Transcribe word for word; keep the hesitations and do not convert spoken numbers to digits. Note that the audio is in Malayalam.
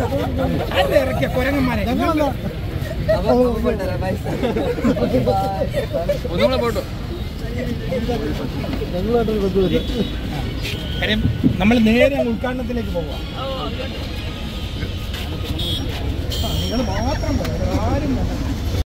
അല്ലേ ഇറക്കിയ കുരങ്ങന്മാരെ പോട്ടോ കാര്യം നമ്മൾ നേരെ ഉദ്ഘാടനത്തിലേക്ക് പോവാ. നിങ്ങൾ മാത്രം ആരും